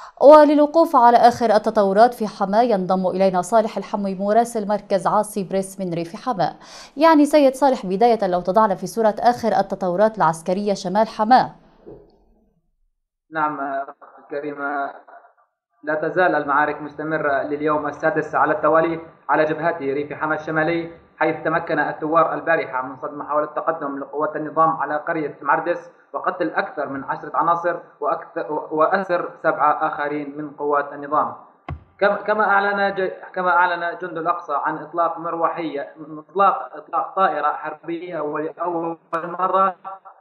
وللوقوف على آخر التطورات في حماة ينضم إلينا صالح الحموي مراسل مركز عاصي بريس من ريف حماة. يعني سيد صالح، بداية لو تضعنا في صورة آخر التطورات العسكرية شمال حماة. نعم الكريمة، لا تزال المعارك مستمرة لليوم السادس على التوالي على جبهات ريف حما الشمالي، حيث تمكن الثوار البارحة من صد محاولة تقدم لقوات النظام على قرية مردس وقتل أكثر من 10 عناصر وأسر 7 آخرين من قوات النظام. كما أعلن جند الأقصى عن إطلاق طائرة حربية ولأول مرة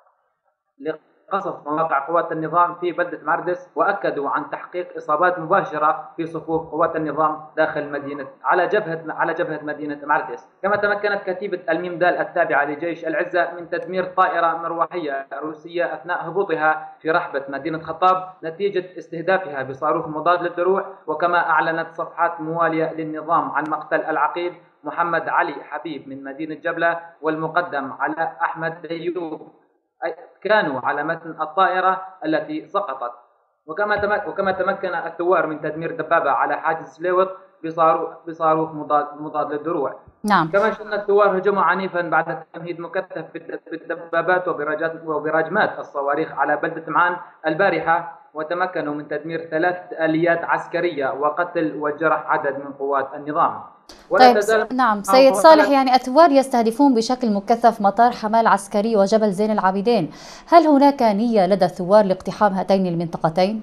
قصف مواقع قوات النظام في بلدة مردس، وأكدوا عن تحقيق إصابات مباشرة في صفوف قوات النظام داخل مدينة على جبهة مدينة مردس. كما تمكنت كتيبة الميم دال التابعة لجيش العزة من تدمير طائرة مروحية روسية أثناء هبوطها في رحبة مدينة خطاب نتيجة استهدافها بصاروخ مضاد للدروع. وكما أعلنت صفحات موالية للنظام عن مقتل العقيد محمد علي حبيب من مدينة جبلة والمقدم على أحمد ديوب كانوا على متن الطائرة التي سقطت. وكما تمكن الثوار من تدمير دبابة على حاجز سليوط بصاروخ مضاد للدروع. نعم. كما شن الثوار هجوما عنيفا بعد تمهيد مكثف بالدبابات وبراجمات الصواريخ على بلدة معان البارحة، وتمكنوا من تدمير 3 آليات عسكرية وقتل وجرح عدد من قوات النظام. ولا طيب، تزال نعم سيد صالح، يعني الثوار يستهدفون بشكل مكثف مطار حماة العسكري وجبل زين العابدين، هل هناك نية لدى الثوار لاقتحام هاتين المنطقتين؟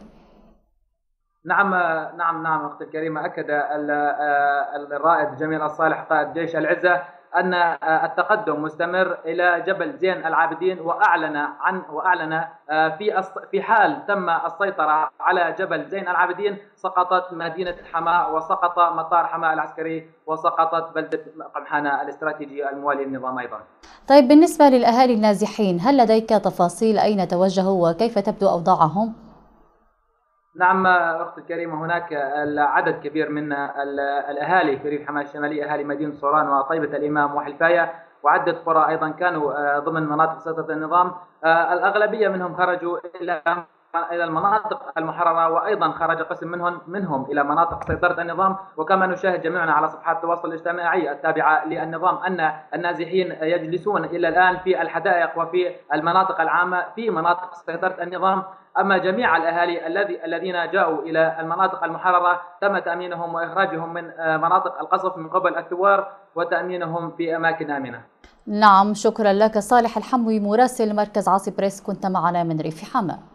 نعم نعم أختي الكريمة، أكد الرائد جميل الصالح قائد جيش العزة أن التقدم مستمر إلى جبل زين العابدين، وأعلن في حال تم السيطرة على جبل زين العابدين سقطت مدينة حماة وسقط مطار حماة العسكري وسقطت بلدة قمحانة الاستراتيجية الموالية للنظام أيضا. طيب، بالنسبة للأهالي النازحين، هل لديك تفاصيل أين توجهوا وكيف تبدو أوضاعهم؟ نعم أختي الكريمة، هناك عدد كبير من الأهالي في ريف حماة الشمالي، أهالي مدينة صوران وطيبة الإمام وحلفاية وعدة قرى أيضا كانوا ضمن مناطق سيطرة النظام. الأغلبية منهم خرجوا إلى المناطق المحررة، وأيضا خرج قسم منهم إلى مناطق سيطرة النظام. وكما نشاهد جميعنا على صفحات التواصل الاجتماعي التابعة للنظام أن النازحين يجلسون إلى الآن في الحدائق وفي المناطق العامة في مناطق سيطرة النظام. أما جميع الأهالي الذين جاءوا إلى المناطق المحررة تم تأمينهم وإخراجهم من مناطق القصف من قبل الثوار وتأمينهم في أماكن آمنة. نعم، شكرا لك صالح الحموي مراسل مركز عاصي بريس، كنت معنا من ريف حماة.